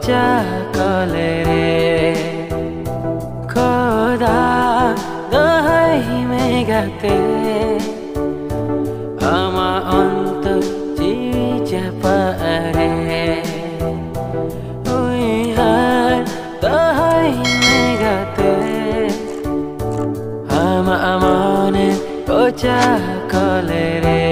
কোচা কলে রে খোদা দোহাই মেঘাতে আমা অন্তর চিচা পারে ওই হার দোহাই মেঘাতে আমা আমনে কোচা কলে রে